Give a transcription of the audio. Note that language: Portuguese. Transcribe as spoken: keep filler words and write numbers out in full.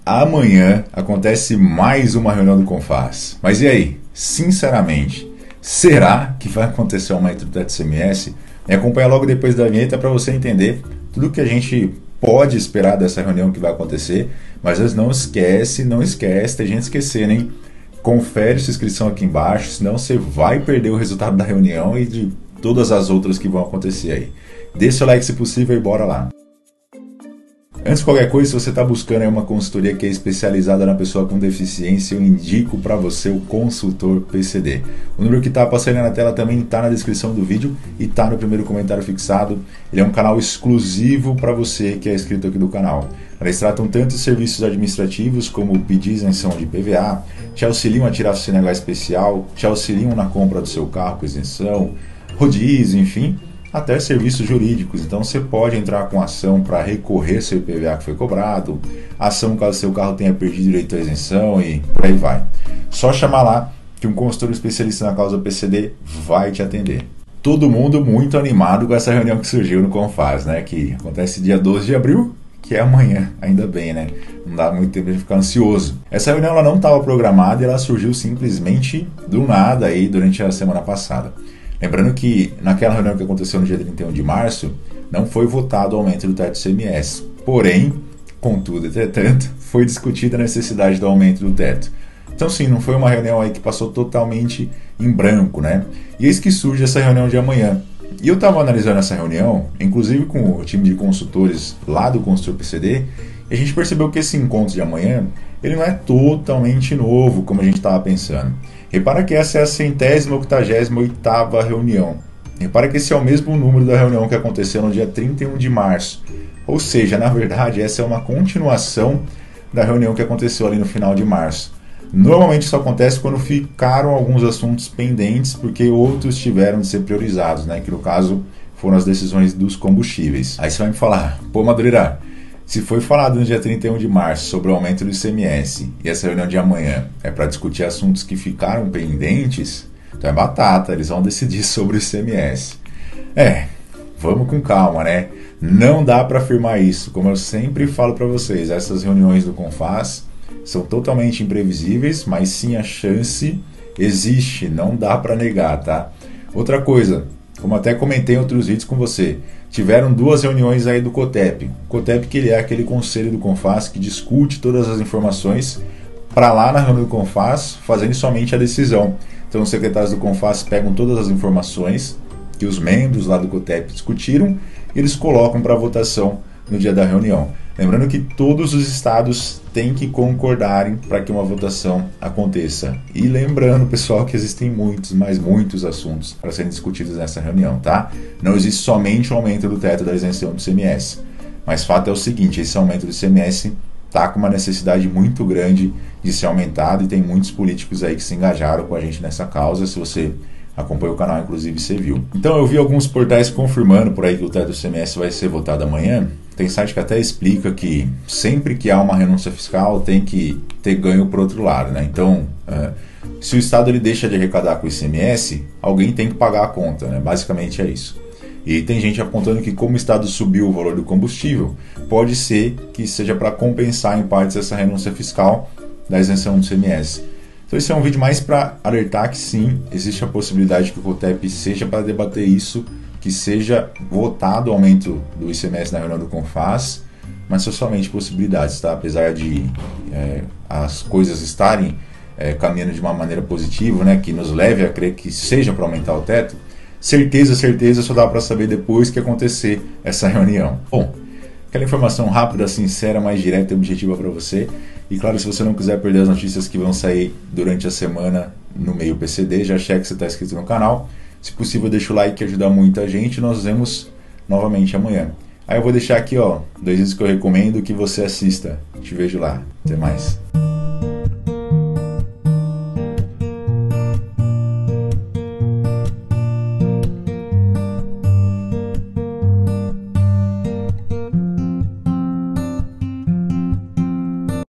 amanhã acontece mais uma reunião do Confas. Mas e aí? Sinceramente, será que vai acontecer o aumento do teto do I C M S? Me acompanha logo depois da vinheta para você entender tudo que a gente pode esperar dessa reunião que vai acontecer. Mas às vezes não esquece, não esquece, tem gente esquecendo, hein? Confere sua inscrição aqui embaixo, senão você vai perder o resultado da reunião e de todas as outras que vão acontecer aí. Deixa o like se possível e bora lá. Antes de qualquer coisa, se você está buscando aí uma consultoria que é especializada na pessoa com deficiência, eu indico para você o Consultor P C D. O número que está passando aí na tela também está na descrição do vídeo e está no primeiro comentário fixado. Ele é um canal exclusivo para você que é inscrito aqui do canal. Eles tratam tanto serviços administrativos como pedir isenção de I P V A, te auxiliam a tirar o C N H especial, te auxiliam na compra do seu carro com isenção, rodízio, enfim, até serviços jurídicos. Então você pode entrar com ação para recorrer seu I P V A que foi cobrado, ação caso seu carro tenha perdido direito à isenção e por aí vai. Só chamar lá que um consultor especialista na causa P C D vai te atender. Todo mundo muito animado com essa reunião que surgiu no Confas, né? Que acontece dia doze de abril, que é amanhã, ainda bem, né? Não dá muito tempo de ficar ansioso. Essa reunião ela não estava programada e ela surgiu simplesmente do nada aí durante a semana passada. Lembrando que naquela reunião que aconteceu no dia trinta e um de março, não foi votado o aumento do teto do I C M S. Porém, contudo, entretanto, foi discutida a necessidade do aumento do teto. Então sim, não foi uma reunião aí que passou totalmente em branco, né? E eis que surge essa reunião de amanhã. E eu estava analisando essa reunião, inclusive com o time de consultores lá do Consultor P C D, e a gente percebeu que esse encontro de amanhã, ele não é totalmente novo, como a gente estava pensando. Repara que essa é a centésima, octagésima, oitava reunião. Repara que esse é o mesmo número da reunião que aconteceu no dia trinta e um de março. Ou seja, na verdade, essa é uma continuação da reunião que aconteceu ali no final de março. Normalmente isso acontece quando ficaram alguns assuntos pendentes, porque outros tiveram de ser priorizados, né? Que no caso foram as decisões dos combustíveis. Aí você vai me falar, pô, Madureira, se foi falado no dia trinta e um de março sobre o aumento do I C M S e essa reunião de amanhã é para discutir assuntos que ficaram pendentes, então é batata, eles vão decidir sobre o I C M S. É, vamos com calma, né? Não dá para afirmar isso, como eu sempre falo para vocês, essas reuniões do Confas são totalmente imprevisíveis, mas sim a chance existe, não dá para negar, tá? Outra coisa, como até comentei em outros vídeos com você, tiveram duas reuniões aí do COTEP. O COTEP que ele é aquele conselho do Confas que discute todas as informações para lá na reunião do Confas, fazendo somente a decisão. Então os secretários do Confas pegam todas as informações que os membros lá do COTEP discutiram e eles colocam para votação no dia da reunião. Lembrando que todos os estados têm que concordarem para que uma votação aconteça. E lembrando, pessoal, que existem muitos, mas muitos assuntos para serem discutidos nessa reunião, tá? Não existe somente o aumento do teto da isenção do I C M S. Mas fato é o seguinte, esse aumento do I C M S está com uma necessidade muito grande de ser aumentado e tem muitos políticos aí que se engajaram com a gente nessa causa. Se você acompanha o canal, inclusive, você viu. Então eu vi alguns portais confirmando por aí que o teto do I C M S vai ser votado amanhã. Tem site que até explica que sempre que há uma renúncia fiscal tem que ter ganho por outro lado, né? Então, é, se o Estado ele deixa de arrecadar com o I C M S, alguém tem que pagar a conta, né? Basicamente é isso. E tem gente apontando que como o Estado subiu o valor do combustível, pode ser que seja para compensar em partes essa renúncia fiscal da isenção do I C M S. Então esse é um vídeo mais para alertar que sim, existe a possibilidade que o COTEP seja para debater isso, que seja votado o aumento do I C M S na reunião do Confas, mas são somente possibilidades, tá? Apesar de é, as coisas estarem é, caminhando de uma maneira positiva, né, que nos leve a crer que seja para aumentar o teto, certeza, certeza só dá para saber depois que acontecer essa reunião. Bom, aquela informação rápida, sincera, mais direta e objetiva para você. E claro, se você não quiser perder as notícias que vão sair durante a semana no meio P C D, já cheque que você está inscrito no canal. Se possível, deixa o like que ajuda muita gente. Nós nos vemos novamente amanhã. Aí eu vou deixar aqui, ó, dois vídeos que eu recomendo que você assista. Te vejo lá. Até mais.